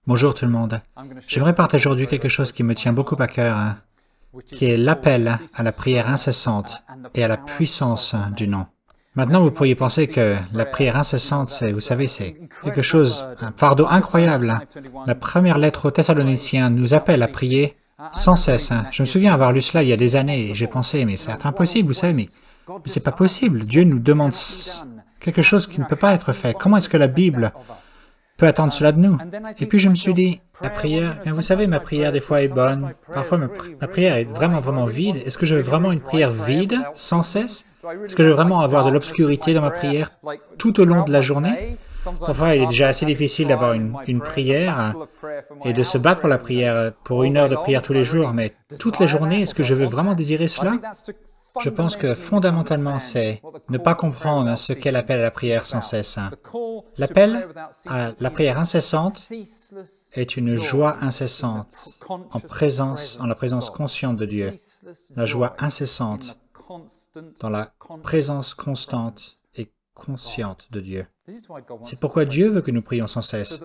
Bonjour tout le monde. J'aimerais partager aujourd'hui quelque chose qui me tient beaucoup à cœur, qui est l'appel à la prière incessante et à la puissance du nom. Maintenant, vous pourriez penser que la prière incessante, c'est, vous savez, c'est quelque chose, un fardeau incroyable. La première lettre aux Thessaloniciens nous appelle à prier sans cesse. Je me souviens avoir lu cela il y a des années et j'ai pensé, mais c'est impossible, vous savez, mais c'est pas possible. Dieu nous demande quelque chose qui ne peut pas être fait. Comment est-ce que la Bible peut attendre cela de nous? Et puis je me suis dit, la prière, bien vous savez, ma prière des fois est bonne, parfois ma prière est vraiment vide. Est-ce que je veux vraiment une prière vide, sans cesse? Est-ce que je veux vraiment avoir de l'obscurité dans ma prière tout au long de la journée? Parfois, il est déjà assez difficile d'avoir une prière et de se battre pour la prière, pour 1 heure de prière tous les jours, mais toutes les journées, est-ce que je veux vraiment désirer cela? Je pense que fondamentalement, c'est ne pas comprendre ce qu'est l'appel à la prière sans cesse. L'appel à la prière incessante est une joie incessante en la présence consciente de Dieu. La joie incessante dans la présence constante et consciente de Dieu. C'est pourquoi Dieu veut que nous prions sans cesse.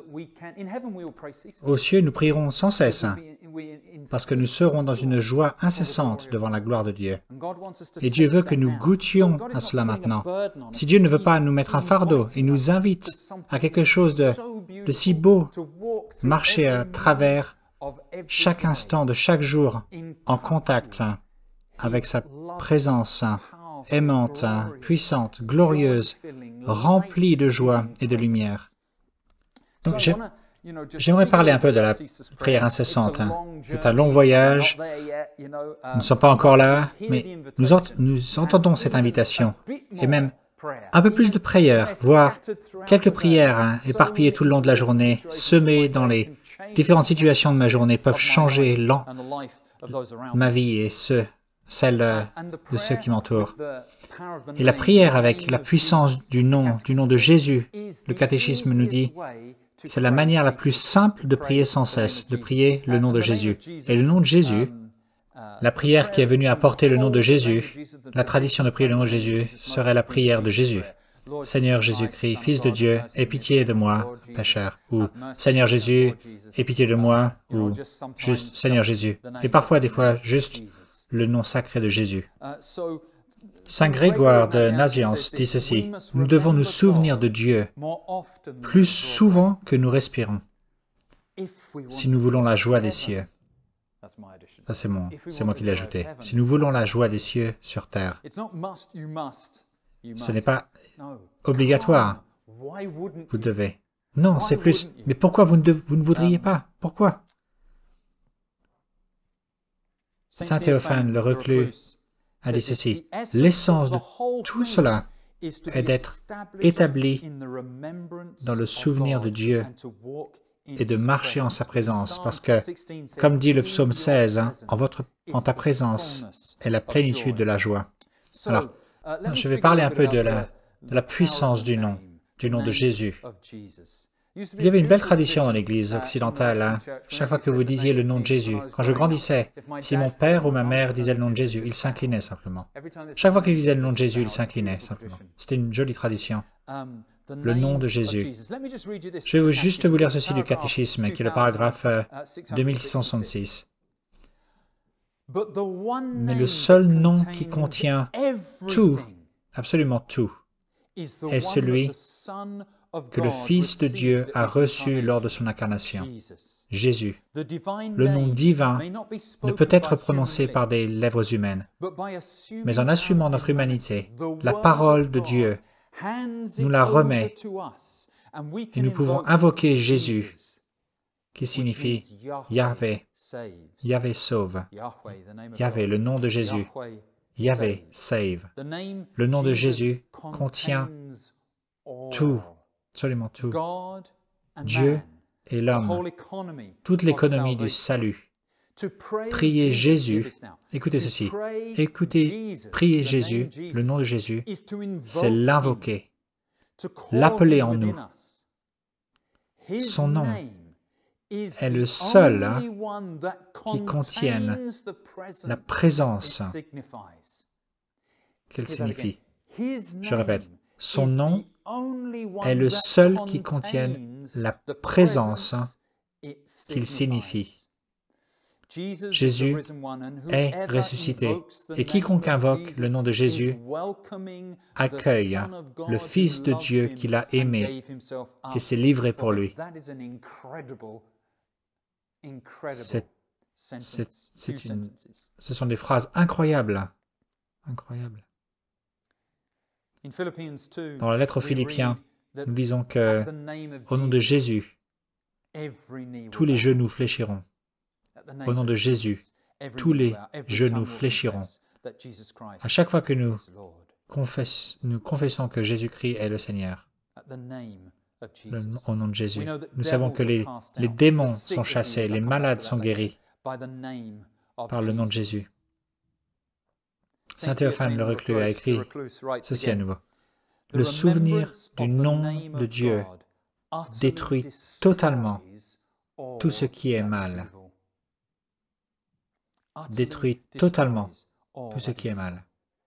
Aux cieux, nous prierons sans cesse, parce que nous serons dans une joie incessante devant la gloire de Dieu. Et Dieu veut que nous goûtions à cela maintenant. Si Dieu ne veut pas nous mettre un fardeau, il nous invite à quelque chose de si beau, marcher à travers chaque instant de chaque jour en contact avec sa présence aimante, puissante, glorieuse, remplie de joie et de lumière. Donc, j'aimerais parler un peu de la prière incessante. C'est un long voyage, nous ne sommes pas encore là, mais nous entendons cette invitation, et même un peu plus de prières, voire quelques prières éparpillées tout le long de la journée, semées dans les différentes situations de ma journée, peuvent changer ma vie et celle de ceux qui m'entourent. Et la prière avec la puissance du nom de Jésus, le catéchisme nous dit, c'est la manière la plus simple de prier sans cesse, de prier le nom de Jésus. Et le nom de Jésus, la prière qui est venue apporter le nom de Jésus, la tradition de prier le nom de Jésus, serait la prière de Jésus. Seigneur Jésus-Christ, Fils de Dieu, aie pitié de moi, pécheur. Ou Seigneur Jésus, aie pitié de moi. Ou juste Seigneur Jésus. Et parfois, des fois, juste le nom sacré de Jésus. Saint Grégoire de Nazianze dit ceci, « Nous devons nous souvenir de Dieu plus souvent que nous respirons, si nous voulons la joie des cieux. » Ça, c'est moi qui l'ai ajouté. « Si nous voulons la joie des cieux sur terre. » Ce n'est pas obligatoire. Vous devez. Non, c'est plus, mais pourquoi vous ne voudriez pas? Pourquoi? Saint Théophane, le reclus, a dit ceci, « L'essence de tout cela est d'être établi dans le souvenir de Dieu et de marcher en sa présence, parce que, comme dit le psaume 16, en ta présence est la plénitude de la joie. » Alors, je vais parler un peu de la puissance du nom de Jésus. Il y avait une belle tradition dans l'Église occidentale. Chaque fois que vous disiez le nom de Jésus, quand je grandissais, si mon père ou ma mère disait le nom de Jésus, ils s'inclinaient simplement. Chaque fois qu'ils disaient le nom de Jésus, ils s'inclinaient simplement. C'était une jolie tradition. Le nom de Jésus. Je vais juste vous lire ceci du catéchisme, qui est le paragraphe 2666. Mais le seul nom qui contient tout, absolument tout, est celui que le Fils de Dieu a reçu lors de son incarnation, Jésus. Le nom divin ne peut être prononcé par des lèvres humaines, mais en assumant notre humanité, la parole de Dieu nous la remet et nous pouvons invoquer Jésus, qui signifie Yahvé, Yahvé sauve, Yahvé, le nom de Jésus, Yahvé save. Le nom de Jésus contient tout, absolument tout. Dieu et l'homme, toute l'économie du salut. Prier Jésus, écoutez ceci, prier Jésus, le nom de Jésus, c'est l'invoquer, l'appeler en nous. Son nom est le seul qui contienne la présence qu'elle signifie. Je répète, son nom est le seul qui contienne la présence qu'il signifie. Jésus est ressuscité, et quiconque invoque le nom de Jésus accueille le Fils de Dieu qu'il a aimé et s'est livré pour lui. Ce sont des phrases incroyables. Incroyables. Dans la lettre aux Philippiens, nous disons que, au nom de Jésus, tous les genoux fléchiront. Au nom de Jésus, tous les genoux fléchiront. À chaque fois que nous confessons que Jésus-Christ est le Seigneur, au nom de Jésus, nous savons que les démons sont chassés, les malades sont guéris par le nom de Jésus. Saint Théophane le Reclus a écrit ceci à nouveau. Le souvenir du nom de Dieu détruit totalement tout ce qui est mal. Détruit totalement tout ce qui est mal.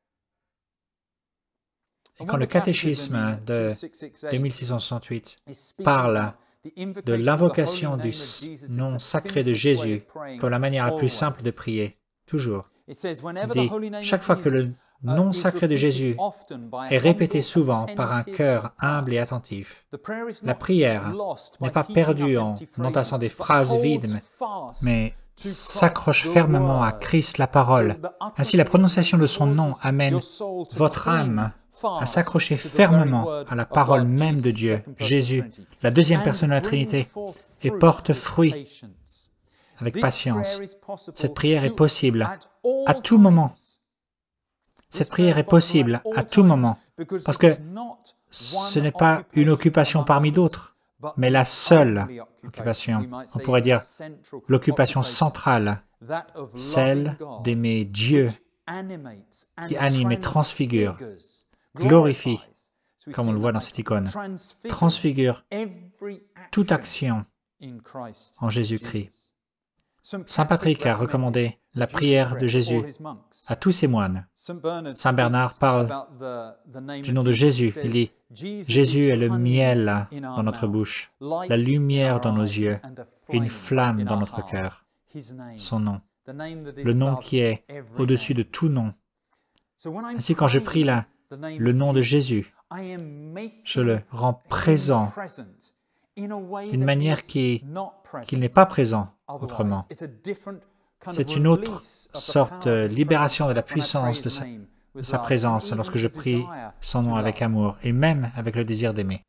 Et quand le catéchisme de 2668 parle de l'invocation du nom sacré de Jésus comme la manière la plus simple de prier, toujours, il dit, chaque fois que le nom sacré de Jésus est répété souvent par un cœur humble et attentif, la prière n'est pas perdue en entassant des phrases vides, mais s'accroche fermement à Christ la parole. Ainsi, la prononciation de son nom amène votre âme à s'accrocher fermement à la parole même de Dieu, Jésus, la deuxième personne de la Trinité, et porte fruit avec patience. Cette prière est possible à tout moment. Cette prière est possible à tout moment, parce que ce n'est pas une occupation parmi d'autres, mais la seule occupation, on pourrait dire l'occupation centrale, celle d'aimer Dieu, qui anime et transfigure, glorifie, comme on le voit dans cette icône, transfigure toute action en Jésus-Christ. Saint Patrick a recommandé la prière de Jésus à tous ses moines. Saint Bernard parle du nom de Jésus. Il dit, Jésus est le miel dans notre bouche, la lumière dans nos yeux, et une flamme dans notre cœur. Son nom, le nom qui est au-dessus de tout nom. Ainsi, quand je prie le nom de Jésus, je le rends présent d'une manière qu'il n'est pas présent autrement. C'est une autre sorte de libération de la puissance de sa présence lorsque je prie son nom avec amour et même avec le désir d'aimer.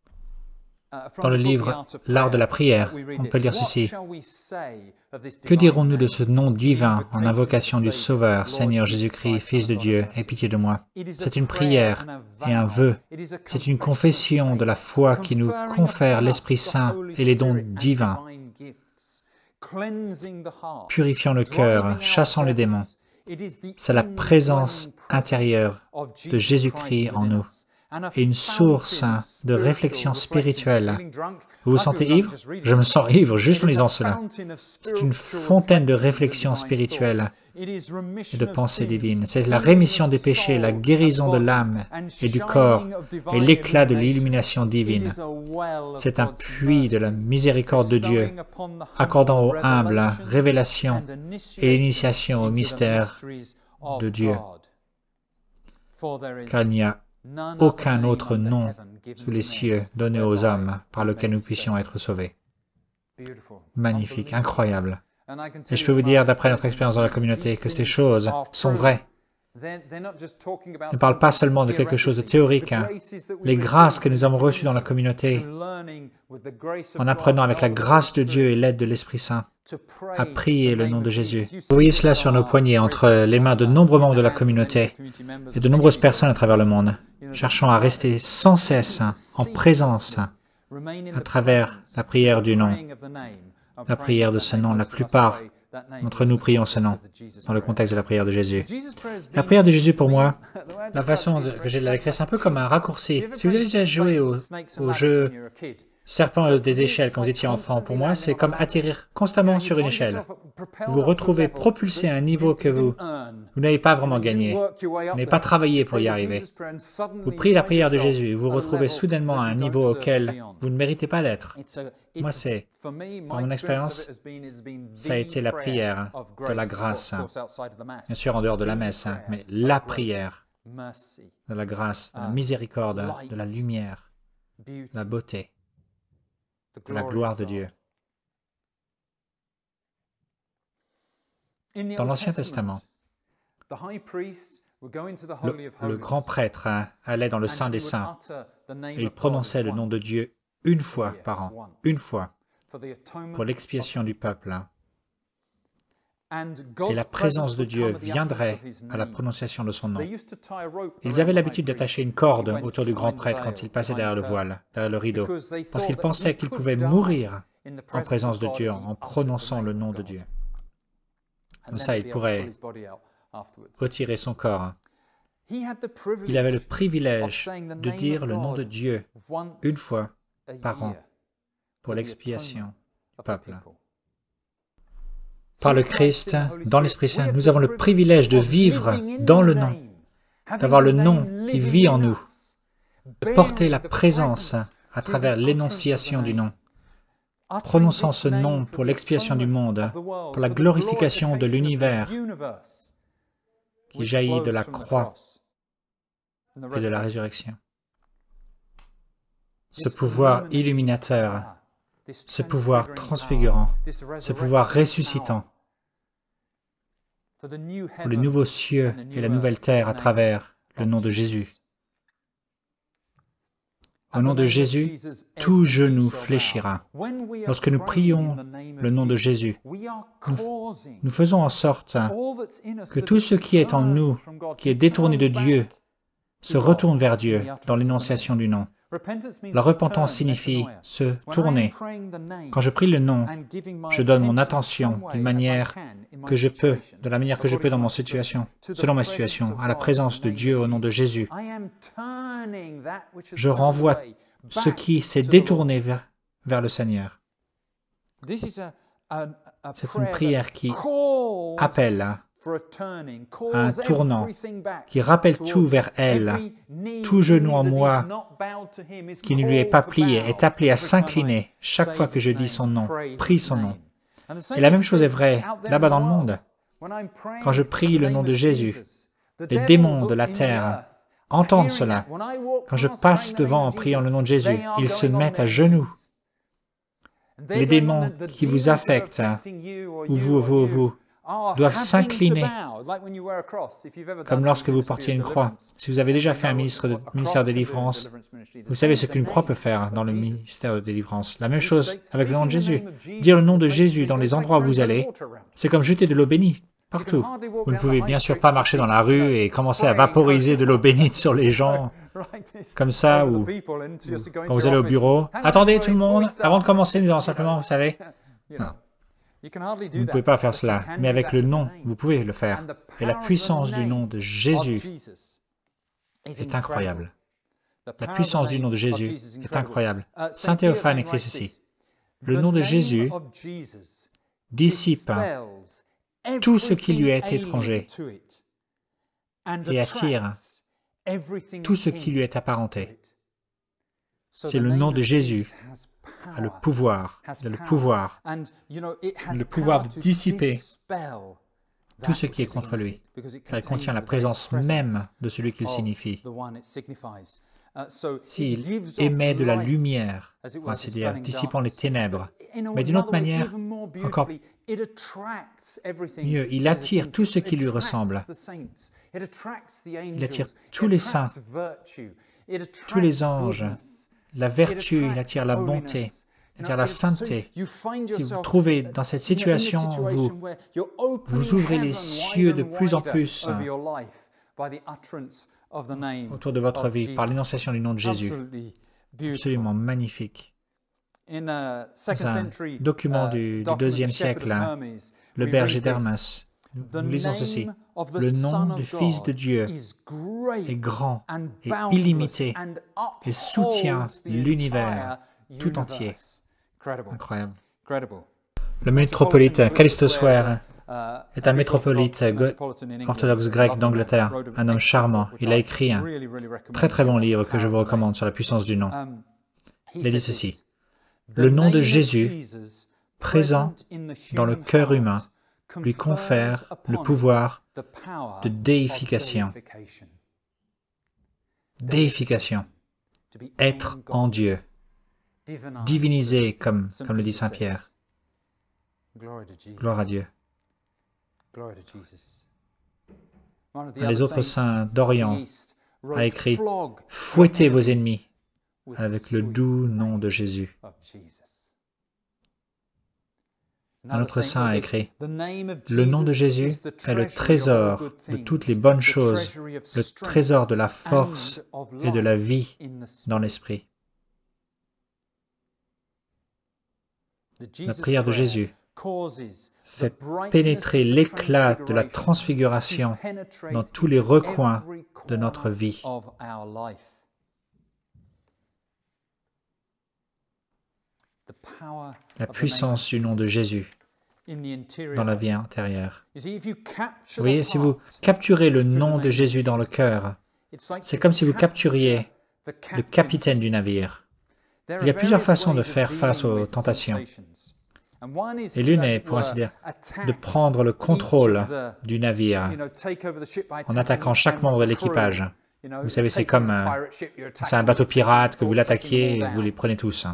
Dans le livre « L'art de la prière », on peut lire ceci. Que dirons-nous de ce nom divin en invocation du Sauveur, Seigneur Jésus-Christ, Fils de Dieu, aie pitié de moi? C'est une prière et un vœu. C'est une confession de la foi qui nous confère l'Esprit Saint et les dons divins, purifiant le cœur, chassant les démons. C'est la présence intérieure de Jésus-Christ en nous et une source de réflexion spirituelle. Vous vous sentez ivre? Je me sens ivre juste en disant cela. C'est une fontaine de réflexion spirituelle et de pensée divine. C'est la rémission des péchés, la guérison de l'âme et du corps et l'éclat de l'illumination divine. C'est un puits de la miséricorde de Dieu, accordant aux humbles la révélation et l'initiation au mystère de Dieu. Car il n'y a aucun autre nom sous les cieux donné aux hommes par lequel nous puissions être sauvés. Magnifique, incroyable. Et je peux vous dire, d'après notre expérience dans la communauté, que ces choses sont vraies. Ils ne parlent pas seulement de quelque chose de théorique. Les grâces que nous avons reçues dans la communauté, en apprenant avec la grâce de Dieu et l'aide de l'Esprit Saint, à prier le nom de Jésus. Vous voyez cela sur nos poignets, entre les mains de nombreux membres de la communauté et de nombreuses personnes à travers le monde, cherchant à rester sans cesse en présence à travers la prière du nom, la prière de ce nom. La plupart d'entre nous prions ce nom dans le contexte de la prière de Jésus. La prière de Jésus, pour moi, la façon que j'ai de la décrire, c'est un peu comme un raccourci. Si vous avez déjà joué au jeu serpent des échelles quand vous étiez enfant, pour moi, c'est comme atterrir constamment sur une échelle. Vous vous retrouvez propulsé à un niveau que vous n'avez pas vraiment gagné. Vous n'avez pas travaillé pour y arriver. Vous priez la prière de Jésus et vous vous retrouvez soudainement à un niveau auquel vous ne méritez pas d'être. Moi, par mon expérience, ça a été la prière de la grâce. Bien sûr, en dehors de la messe, mais la prière de la grâce, de la miséricorde, de la lumière, de la beauté, de la gloire de Dieu. Dans l'Ancien Testament, le grand prêtre allait dans le Saint des Saints et il prononçait le nom de Dieu une fois par an, une fois, pour l'expiation du peuple. Et la présence de Dieu viendrait à la prononciation de son nom. Ils avaient l'habitude d'attacher une corde autour du grand prêtre quand il passait derrière le voile, derrière le rideau, parce qu'ils pensaient qu'il pouvait mourir en présence de Dieu en prononçant le nom de Dieu. Comme ça, il pourrait retirer son corps. Il avait le privilège de dire le nom de Dieu une fois par an pour l'expiation du peuple. Par le Christ, dans l'Esprit Saint, nous avons le privilège de vivre dans le nom, d'avoir le nom qui vit en nous, de porter la présence à travers l'énonciation du nom, prononçant ce nom pour l'expiation du monde, pour la glorification de l'univers qui jaillit de la croix et de la résurrection. Ce pouvoir illuminateur, ce pouvoir transfigurant, ce pouvoir ressuscitant, pour les nouveaux cieux et la nouvelle terre à travers le nom de Jésus. Au nom de Jésus, tout genou fléchira. Lorsque nous prions le nom de Jésus, nous faisons en sorte que tout ce qui est en nous, qui est détourné de Dieu, se retourne vers Dieu dans l'énonciation du nom. La repentance signifie se tourner. Quand je prie le nom, je donne mon attention d'une manière que je peux, de la manière que je peux dans mon situation, selon ma situation, à la présence de Dieu au nom de Jésus. Je renvoie ce qui s'est détourné vers le Seigneur. C'est une prière qui appelle à un tournant, qui rappelle tout vers elle. Tout genou en moi qui ne lui est pas plié est appelé à s'incliner chaque fois que je dis son nom, prie son nom. Et la même chose est vraie là-bas dans le monde. Quand je prie le nom de Jésus, les démons de la terre entendent cela. Quand je passe devant en priant le nom de Jésus, ils se mettent à genoux. Les démons qui vous affectent, ou vous, doivent s'incliner, comme lorsque vous portiez une croix. Si vous avez déjà fait un ministère de délivrance, vous savez ce qu'une croix peut faire dans le ministère de délivrance. La même chose avec le nom de Jésus. Dire le nom de Jésus dans les endroits où vous allez, c'est comme jeter de l'eau bénie partout. Vous ne pouvez bien sûr pas marcher dans la rue et commencer à vaporiser de l'eau bénite sur les gens, comme ça, ou quand vous allez au bureau. Attendez tout le monde, avant de commencer, nous allons simplement, vous savez... Non. Vous ne pouvez pas faire cela, mais avec le nom, vous pouvez le faire. Et la puissance du nom de Jésus est incroyable. La puissance du nom de Jésus est incroyable. Saint Théophane écrit ceci. Le nom de Jésus dissipe tout ce qui lui est étranger et attire tout ce qui lui est apparenté. C'est le nom de Jésus a le pouvoir de dissiper tout ce qui est contre lui, car il contient la présence même de celui qu'il signifie. S'il émet de la lumière, c'est-à-dire dissipant les ténèbres, mais d'une autre manière, encore mieux, il attire tout ce qui lui ressemble. Il attire tous les saints, tous les anges, la vertu, il attire la bonté, il attire la sainteté. Si vous vous trouvez dans cette situation où vous ouvrez les cieux de plus en plus autour de votre vie par l'énonciation du nom de Jésus, absolument magnifique. Dans un document du IIe siècle, le berger d'Hermas, nous lisons ceci. Le nom du Fils de Dieu est grand et illimité et soutient l'univers tout entier. Incroyable. Le métropolite Callisto Swear est un métropolite orthodoxe grec d'Angleterre, un homme charmant. Il a écrit un très bon livre que je vous recommande sur la puissance du nom. Il a dit ceci: le nom de Jésus, présent dans le cœur humain, lui confère le pouvoir de déification. Déification. Être en Dieu. Divinisé, comme le dit Saint Pierre. Gloire à Dieu. Un des autres saints d'Orient a écrit « Fouettez vos ennemis avec le doux nom de Jésus ». Un autre saint a écrit « Le nom de Jésus est le trésor de toutes les bonnes choses, le trésor de la force et de la vie dans l'esprit. » La prière de Jésus fait pénétrer l'éclat de la transfiguration dans tous les recoins de notre vie. La puissance du nom de Jésus dans la vie intérieure. Vous voyez, si vous capturez le nom de Jésus dans le cœur, c'est comme si vous capturiez le capitaine du navire. Il y a plusieurs façons de faire face aux tentations. Et l'une est, pour ainsi dire, de prendre le contrôle du navire en attaquant chaque membre de l'équipage. Vous savez, c'est comme c'est un bateau pirate, que vous l'attaquiez et vous les prenez tous.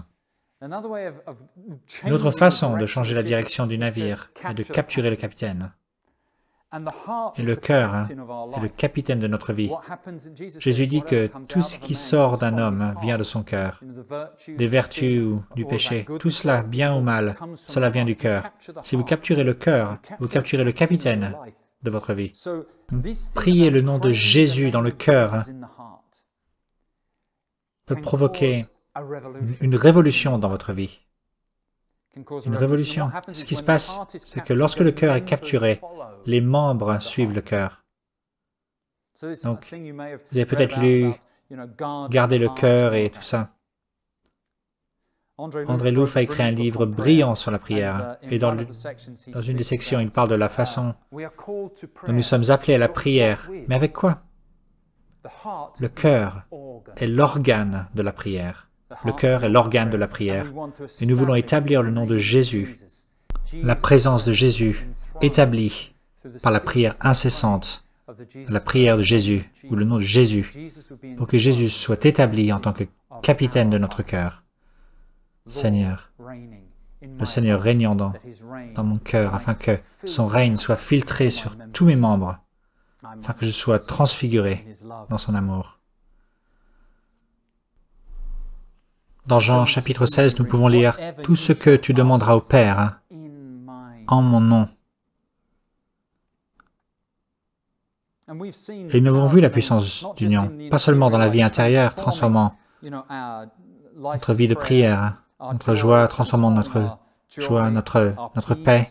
Une autre façon de changer la direction du navire est de capturer le capitaine. Et le cœur est le capitaine de notre vie. Jésus dit que tout ce qui sort d'un homme vient de son cœur. Des vertus ou du péché, tout cela, bien ou mal, cela vient du cœur. Si vous capturez le cœur, vous capturez le capitaine de votre vie. Prier le nom de Jésus dans le cœur peut provoquer une révolution dans votre vie. Une révolution. Ce qui se passe, c'est que lorsque le cœur est capturé, les membres suivent le cœur. Donc, vous avez peut-être lu « Garder le cœur » et tout ça. André Louf a écrit un livre brillant sur la prière. Et dans une des sections, il parle de la façon dont nous sommes appelés à la prière. Mais avec quoi? Le cœur est l'organe de la prière. Le cœur est l'organe de la prière. Et nous voulons établir le nom de Jésus, la présence de Jésus, établie par la prière incessante, la prière de Jésus, ou le nom de Jésus, pour que Jésus soit établi en tant que capitaine de notre cœur. Seigneur, le Seigneur régnant dans mon cœur, afin que son règne soit filtré sur tous mes membres, afin que je sois transfiguré dans son amour. Dans Jean chapitre 16, nous pouvons lire « Tout ce que tu demanderas au Père en mon nom ». Et nous avons vu la puissance d'union, pas seulement dans la vie intérieure, transformant notre vie de prière, notre joie, transformant notre joie, notre paix,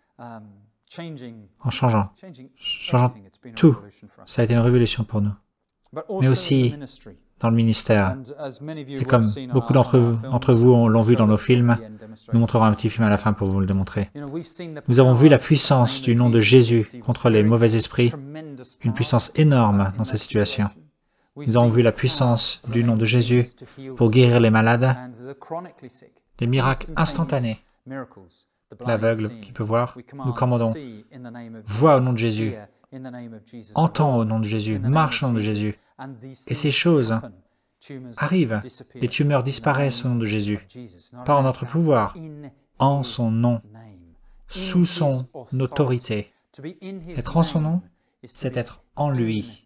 en changeant tout. Ça a été une révolution pour nous. Mais aussi dans le ministère. Et comme beaucoup d'entre vous l'ont vu dans nos films, nous montrerons un petit film à la fin pour vous le démontrer. Nous avons vu la puissance du nom de Jésus contre les mauvais esprits, une puissance énorme dans cette situation. Nous avons vu la puissance du nom de Jésus pour guérir les malades, des miracles instantanés. L'aveugle qui peut voir, nous commandons, vois au nom de Jésus, entends au nom de Jésus, marche au nom de Jésus. Et ces choses arrivent. Les tumeurs disparaissent au nom de Jésus. Pas en notre pouvoir, en son nom, sous son autorité. Être en son nom, c'est être en lui.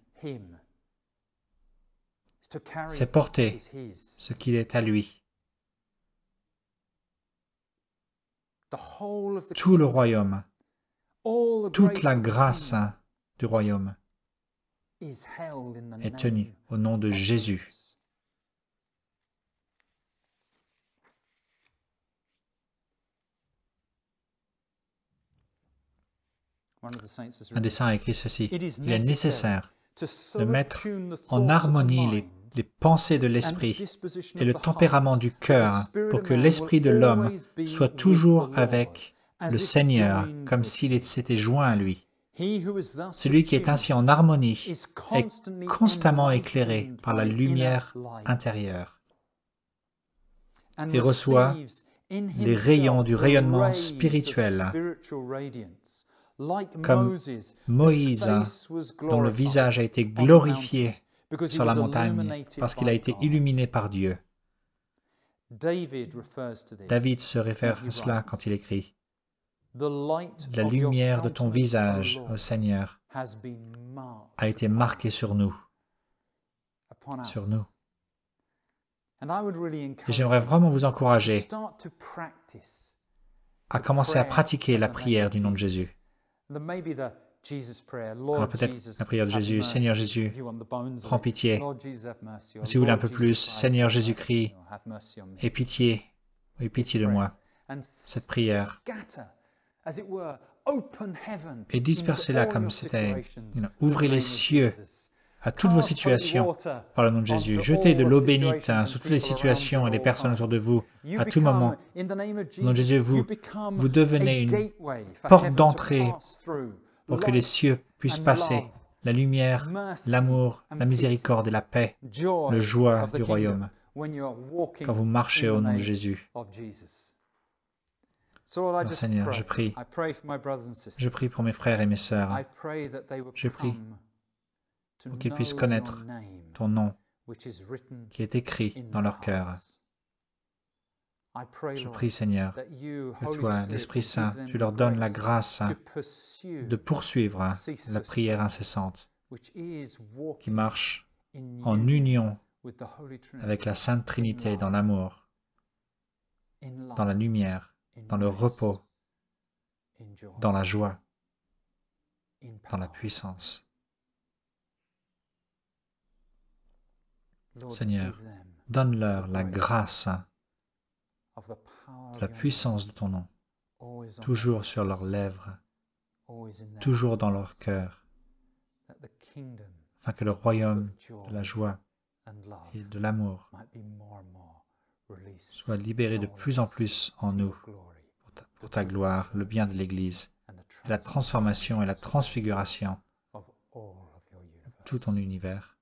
C'est porter ce qui est à lui. Tout le royaume, toute la grâce du royaume est tenue au nom de Jésus. Un des saints a écrit ceci: il est nécessaire de mettre en harmonie les les pensées de l'esprit et le tempérament du cœur pour que l'esprit de l'homme soit toujours avec le Seigneur, comme s'il s'était joint à lui. Celui qui est ainsi en harmonie est constamment éclairé par la lumière intérieure et reçoit les rayons du rayonnement spirituel, comme Moïse, dont le visage a été glorifié sur la montagne parce qu'il a été illuminé par Dieu. David se réfère à cela quand il écrit « La lumière de ton visage, ô Seigneur, a été marquée sur nous. » Sur nous. Et j'aimerais vraiment vous encourager à commencer à pratiquer la prière du nom de Jésus. Alors peut-être la prière de Jésus, « Seigneur Jésus, prends pitié. » Si vous voulez un peu plus, « Seigneur Jésus-Christ, aie pitié de moi. » Cette prière. Et dispersez-la comme c'était, ouvrez les cieux à toutes vos situations par le nom de Jésus. Jetez de l'eau bénite sur toutes les situations et les personnes autour de vous à tout moment. Au nom de Jésus, vous devenez une porte d'entrée pour que les cieux puissent passer, la lumière, l'amour, la miséricorde et la paix, le joie du royaume, quand vous marchez au nom de Jésus. Alors, Seigneur, je prie pour mes frères et mes sœurs. Je prie pour qu'ils puissent connaître ton nom qui est écrit dans leur cœur. Je prie, Seigneur, que toi, l'Esprit Saint, tu leur donnes la grâce de poursuivre la prière incessante qui marche en union avec la Sainte Trinité dans l'amour, dans la lumière, dans le repos, dans la joie, dans la puissance. Seigneur, donne-leur la grâce, la puissance de ton nom, toujours sur leurs lèvres, toujours dans leur cœur, afin que le royaume de la joie et de l'amour soit libéré de plus en plus en nous, pour ta gloire, le bien de l'Église, et la transformation et la transfiguration de tout ton univers.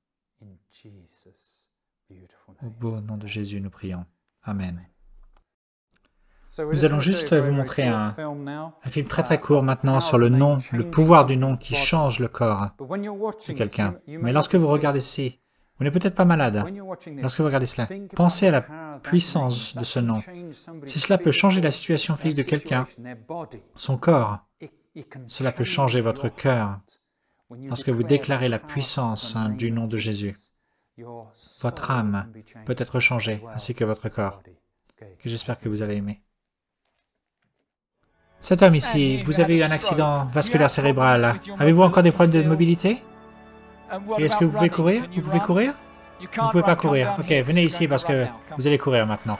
Au beau nom de Jésus, nous prions. Amen. Nous allons juste vous montrer un film très court maintenant sur le nom, le pouvoir du nom qui change le corps de quelqu'un. Mais lorsque vous regardez ici, vous n'êtes peut-être pas malade. Lorsque vous regardez cela, pensez à la puissance de ce nom. Si cela peut changer la situation physique de quelqu'un, son corps, cela peut changer votre cœur. Lorsque vous déclarez la puissance du nom de Jésus, votre âme peut être changée, ainsi que votre corps, que j'espère que vous allez aimer. Cet homme ici, vous avez eu un accident vasculaire cérébral. Avez-vous encore des problèmes de mobilité? Et est-ce que vous pouvez courir? Vous pouvez courir? Vous ne pouvez pas courir. Ok, venez ici parce que vous allez courir maintenant.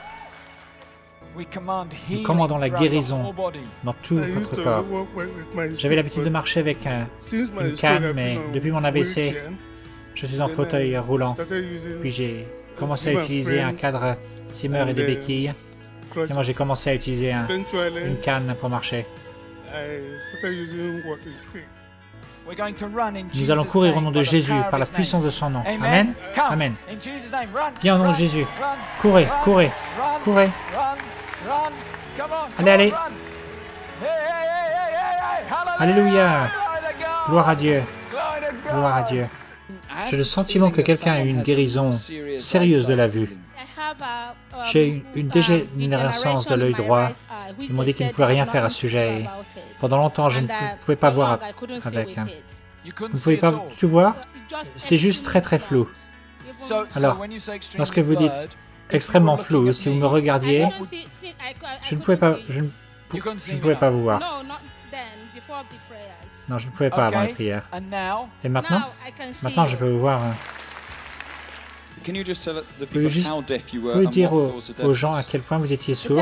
Nous commandons la guérison dans tout votre corps. J'avais l'habitude de marcher avec une canne, mais depuis mon AVC, je suis en fauteuil roulant. Puis j'ai commencé à utiliser un cadre Zimmer et des béquilles. Et moi, j'ai commencé à utiliser une canne pour marcher. Nous allons courir au nom de Jésus par la puissance de son nom. Amen. Amen. Viens au nom de Jésus. Courez, courez, courez. Allez, allez. Alléluia. Gloire à Dieu. Gloire à Dieu. J'ai le sentiment que quelqu'un a eu une guérison sérieuse de la vue. J'ai une dégénérescence de l'œil droit. Ils m'ont dit qu'ils ne pouvaient rien faire à ce sujet. Et pendant longtemps, je ne pouvais pas voir avec. Vous ne pouvez pas tout voir? C'était juste très flou. Alors, lorsque vous dites extrêmement flou, si vous me regardiez, je ne pouvais pas vous voir. Non, je ne pouvais pas avant les prières. Et maintenant je peux vous voir. Pouvez-vous dire aux gens à quel point vous étiez sourd?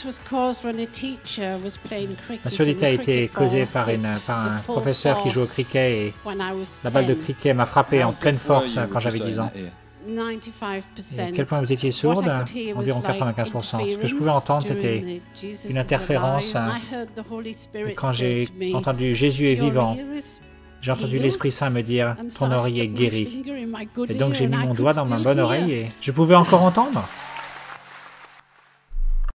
La surdité a été causée par un professeur qui joue au cricket et la balle de cricket m'a frappé en pleine force quand j'avais 10 ans. Et à quel point vous étiez sourde? Environ 95%. Ce que je pouvais entendre, c'était une interférence. Et quand j'ai entendu « Jésus est vivant », j'ai entendu l'Esprit Saint me dire « Ton oreille est guérie ». Et donc j'ai mis mon doigt dans ma bonne oreille et je pouvais encore entendre.